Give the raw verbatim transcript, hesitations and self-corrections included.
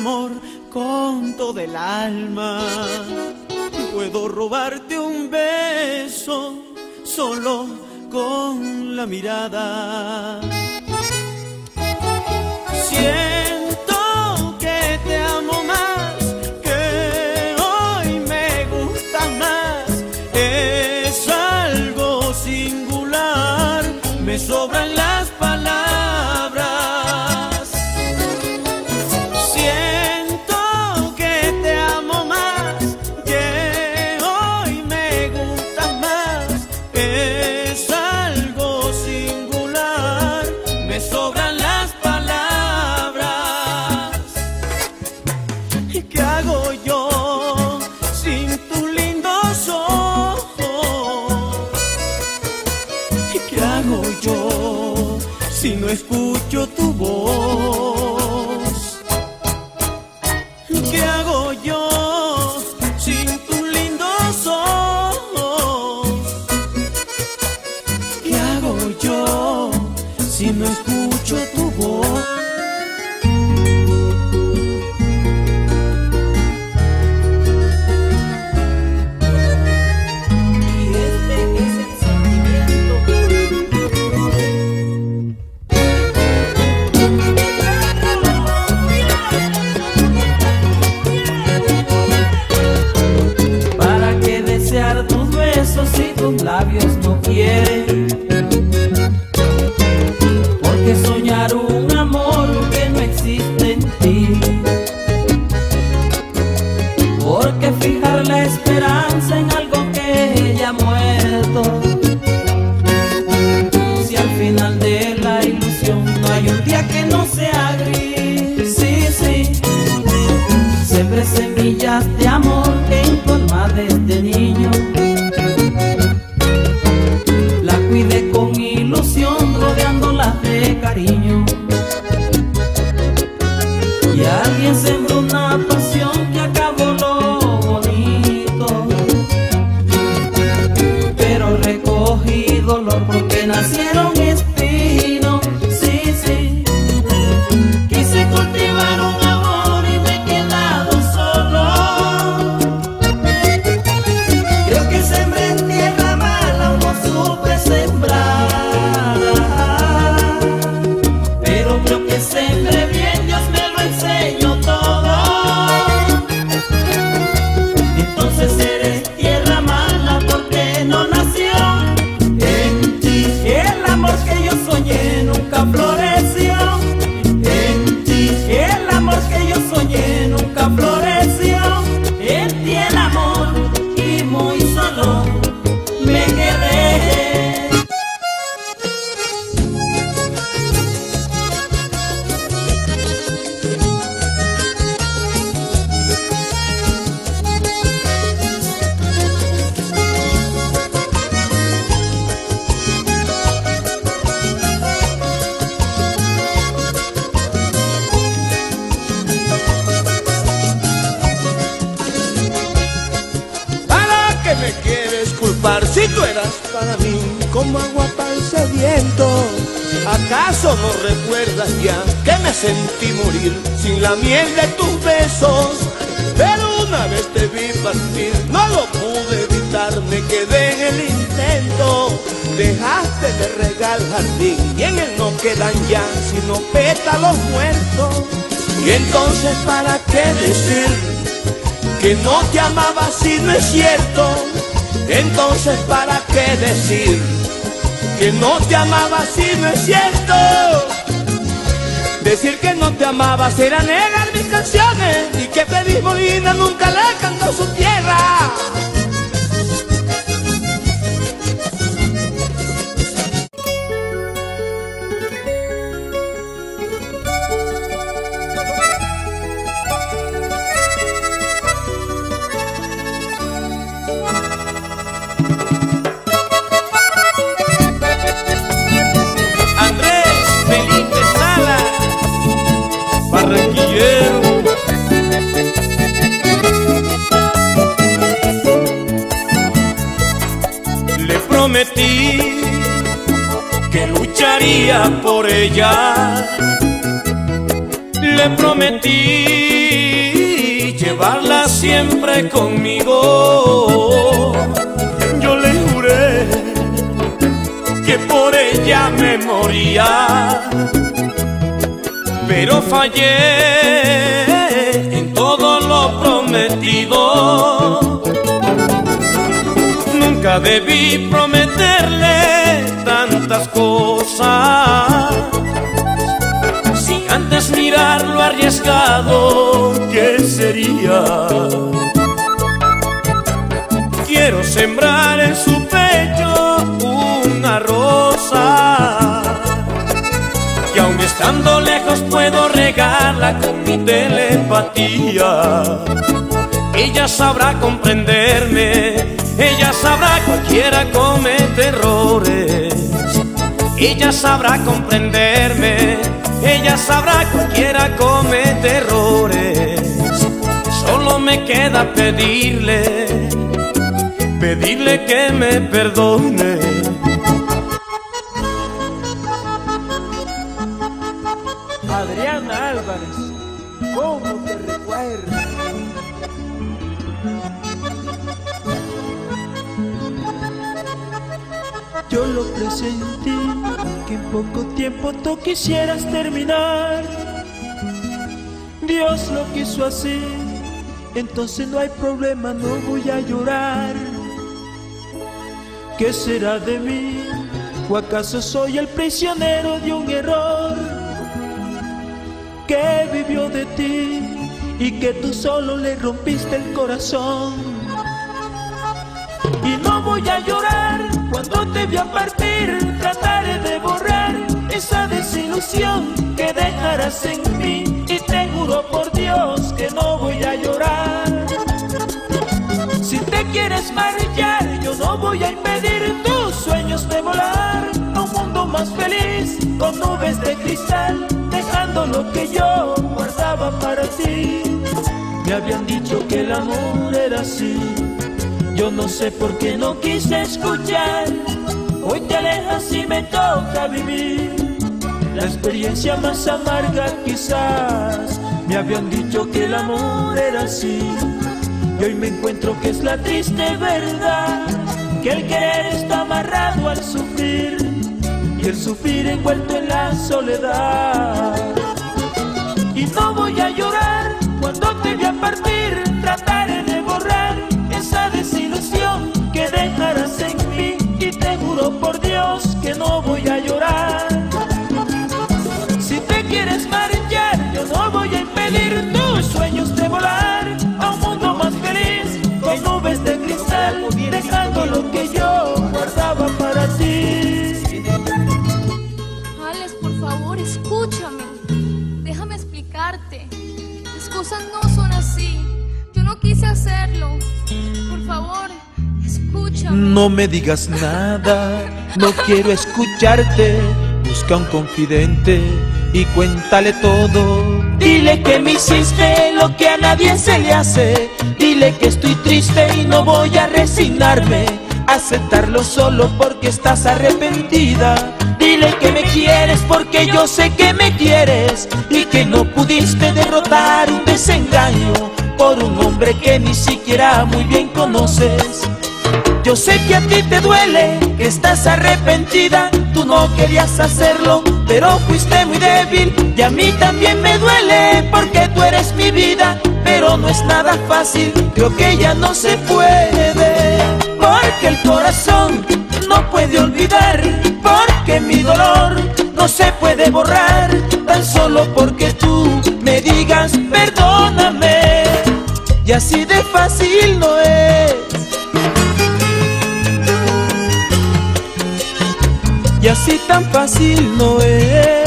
amor con todo el alma. Puedo robarte un beso solo con la mirada. Siento que te amo más, que hoy me gustas más. Es algo singular, me sobran las palabras. Siento que te amo más, que hoy me gustas más. Es algo singular, me sobran las palabras. ¿Qué hago yo sin tus lindos ojos? ¿Qué hago yo si no escucho tu voz? ¿Qué hago yo sin tus lindos ojos? ¿Qué hago yo si no escucho tu voz? Si tus labios no quieren, porque soñar un amor que no existe en ti, porque fijar la esperanza en algo que ya ha muerto. Si al final de la ilusión no hay un día que no sea gris, sí, sí, siempre semillas de amor que en tu alma desde niño cuide con ilusión, rodeándolas de cariño. Y alguien sembró una pasión que acabó lo bonito, pero recogí dolor porque nacieron espinos. Sí, sí, quise cultivar un amor y me he quedado solo. Creo que sembré en tierra mala, no supe sembrar, pero creo que sembré bien, Dios me lo enseñó todo. Entonces eres tierra mala porque no nació en ti. El amor que yo soñé nunca floreció en ti. El amor que yo soñé nunca floreció en ti. El amor y muy solo me quedé. Me quieres culpar si tú eras para mí como agua para el sediento. ¿Acaso no recuerdas ya que me sentí morir sin la miel de tus besos? Pero una vez te vi partir, no lo pude evitar, me quedé en el intento. Dejaste de regar jardín y en él no quedan ya sino pétalos muertos. Y entonces ¿para qué decir que no te amaba si no es cierto? Entonces ¿para qué decir que no te amaba si no es cierto? Decir que no te amaba será negar mis canciones y que Feliz Molina nunca le cantó su tierra. Prometí que lucharía por ella, le prometí llevarla siempre conmigo. Yo le juré que por ella me moría, pero fallé en todo lo prometido. Nunca debí prometerle tantas cosas sin antes mirar lo arriesgado que sería. Quiero sembrar en su pecho una rosa, y aun estando lejos puedo regarla con mi telepatía. Ella sabrá comprenderme, ella sabrá cualquiera comete errores. Ella sabrá comprenderme, ella sabrá cualquiera comete errores. Solo me queda pedirle, pedirle que me perdone. Adriana Álvarez, ¿cómo te recuerdo? Yo lo presentí, que en poco tiempo tú quisieras terminar. Dios lo quiso así, entonces no hay problema, no voy a llorar. ¿Qué será de mí? ¿O acaso soy el prisionero de un error que vivió de ti y que tú solo le rompiste el corazón? Y no voy a llorar cuando te vi a partir, trataré de borrar esa desilusión que dejarás en mí, y te juro por Dios que no voy a llorar. Si te quieres marchar, yo no voy a impedir tus sueños de volar a un mundo más feliz, con nubes de cristal, dejando lo que yo guardaba para ti. Me habían dicho que el amor era así, yo no sé por qué no quise escuchar. Hoy te alejas y me toca vivir la experiencia más amarga quizás. Me habían dicho que el amor era así, y hoy me encuentro que es la triste verdad, que el querer está amarrado al sufrir, y el sufrir envuelto en la soledad. Y no voy a llorar cuando te vi a partir, trataré de borrar esa desilusión que dejarás en mí, y te juro por Dios que no voy a llorar. Si te quieres marchar, yo no voy a impedir tus sueños de volar a un mundo más feliz, con nubes de cristal, dejando lo que yo guardaba para ti. Alex, por favor, escúchame. Déjame explicarte. Las cosas no son así. Yo no quise hacerlo. Por favor, escúchame. No me digas nada, no quiero escucharte. Busca un confidente y cuéntale todo. Dile que me hiciste lo que a nadie se le hace. Dile que estoy triste y no voy a resignarme a aceptarlo solo porque estás arrepentida. Dile que me quieres porque yo sé que me quieres, y que no pudiste derrotar un desengaño por un hombre que ni siquiera muy bien conoces. Yo sé que a ti te duele, que estás arrepentida. Tú no querías hacerlo, pero fuiste muy débil. Y a mí también me duele, porque tú eres mi vida. Pero no es nada fácil, creo que ya no se puede. Porque el corazón no puede olvidar, porque mi dolor no se puede borrar, tan solo porque tú me digas perdóname. Y así de fácil no es. Y así tan fácil no es.